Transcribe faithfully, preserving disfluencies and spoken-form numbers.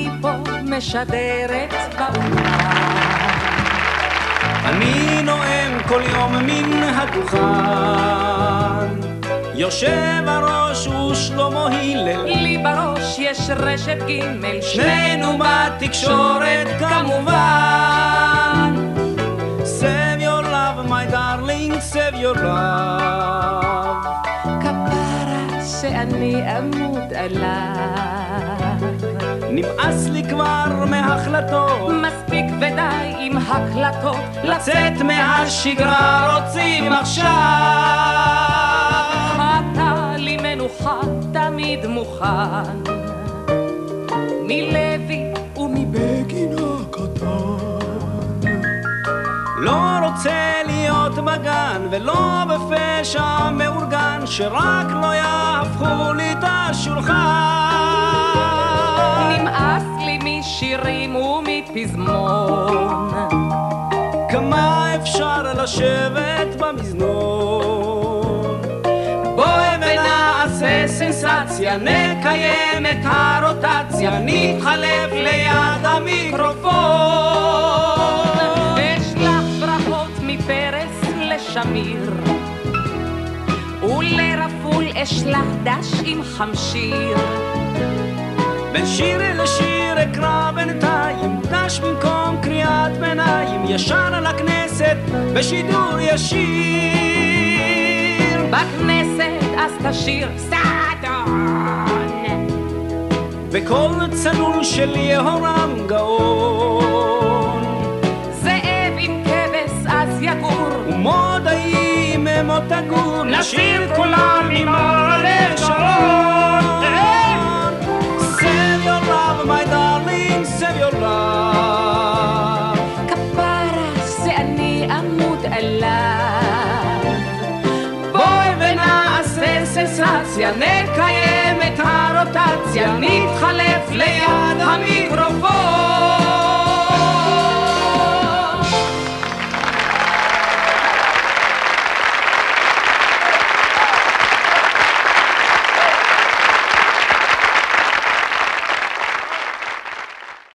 אני פה משדרת בעולם. אני נואם כל יום מן הדוכן, יושב הראש ושלמה הלל, לי בראש יש רשת ג' שנינו בתקשורת כמובן. Save your love my darling, save your love. כפרה שאני אמות עליו. נמאס לי כבר מהחלטות, מספיק ודי עם הקלטות, לצאת מהשגרה רוצים עכשיו. אתה לי מנוחה תמיד מוכן, מלוי ומבגין הקטן. לא רוצה להיות בגן ולא בפשע מאורגן, שרק לא יהפכו לי את השולחן. נמאס לי משירים ומפזמון, כמה אפשר לשבת במזנון. בואי ונעשה סנסציה, נקיים את הרוטציה, נתחלף ליד המיקרופון. אשלח ברכות מפרס לשמיר, ולרפול אשלח דש עם חמשיר. בין שיר לשיר אקרא בינתיים, דש במקום קריאת ביניים, ישר לכנסת בשידור ישיר. בכנסת אז תשיר סעדון, בקול צלול של יהורם גאון. זאב עם כבש אז יגור, ומודעי ממות תגור, נשיר כולם ממעלה שרון. Save your love my darling, save your love. כפרה שאני אמות עליו. בואי ונעשה סנסציה, נקיים את הרוטציה, נתחלף ליד המיקרופון.